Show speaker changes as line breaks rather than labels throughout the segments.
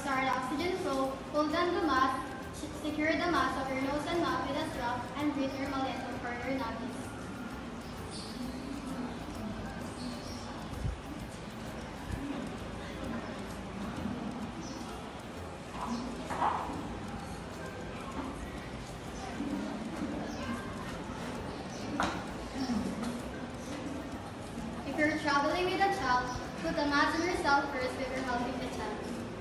start the oxygen flow, hold down the mask, secure the mask of your nose and mouth with a strap, and breathe normally until further notice. If you're traveling with a child, put the mask on yourself first before helping the child.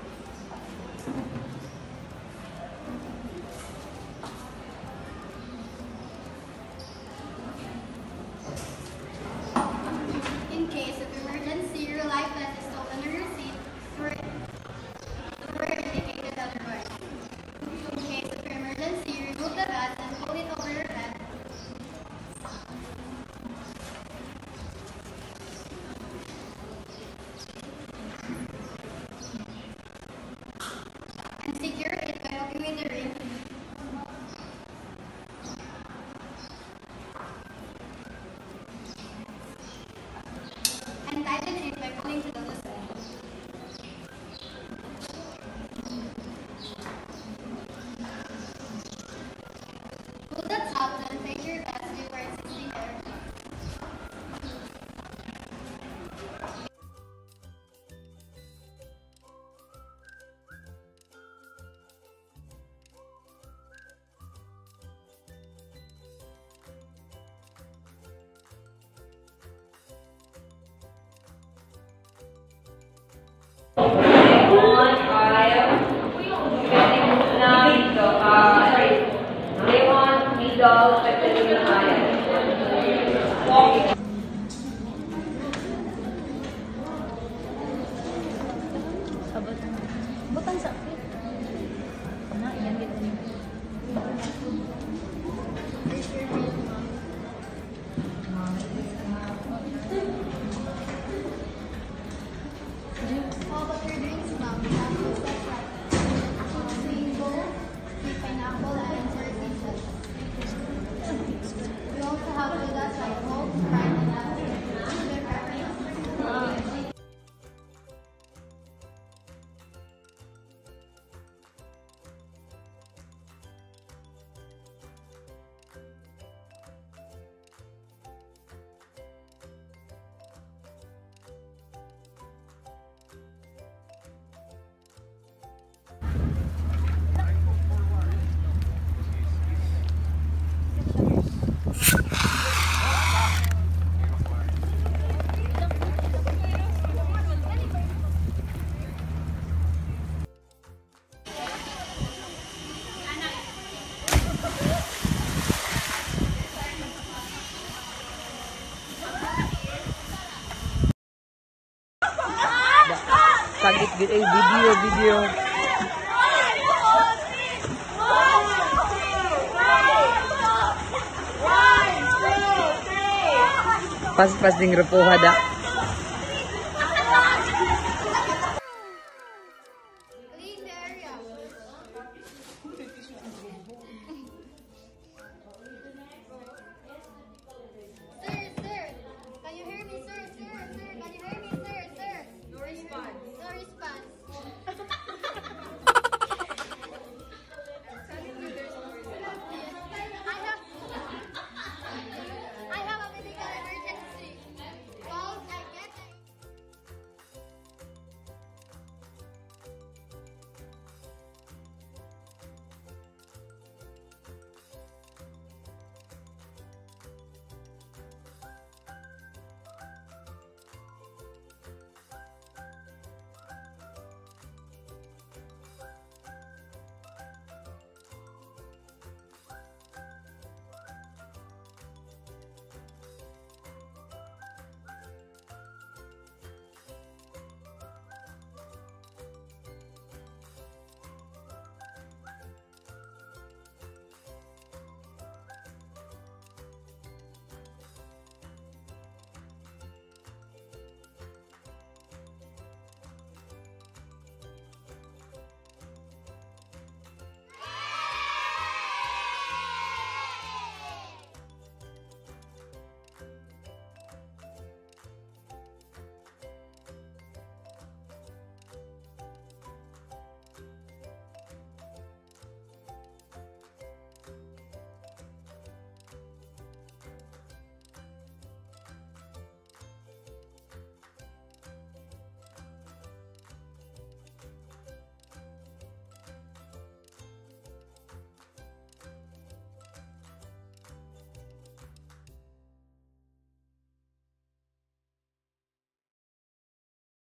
In case of emergency, your life vest is still under your seat or indicated otherwise. In case of emergency, remove the vest and hold it over your head. And secure it by hooking with the ring. And tighten it by pulling to the loose end. Pull the top and take your vest before it hits the air.
Bukan sakit. Nah, yan gitu.
All but your drinks now. We have two sets like sweet bowl, sweet pineapple, and sour pieces. We also have sodas like Coke, Sprite, and sugar crackers.
Saglit video. Pas ding repuha da.